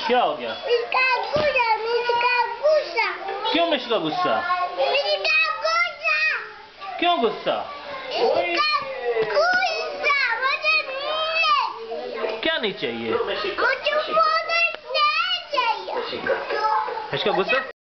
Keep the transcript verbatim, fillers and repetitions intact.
क्या हो गया? इसका गुस्सा, इसका गुस्सा। क्यों मिश का गुस्सा? इसका गुस्सा। क्यों गुस्सा? इसका गुस्सा मुझे नहीं। क्या नहीं चाहिए? मुझे वो नहीं चाहिए। इसका गुस्सा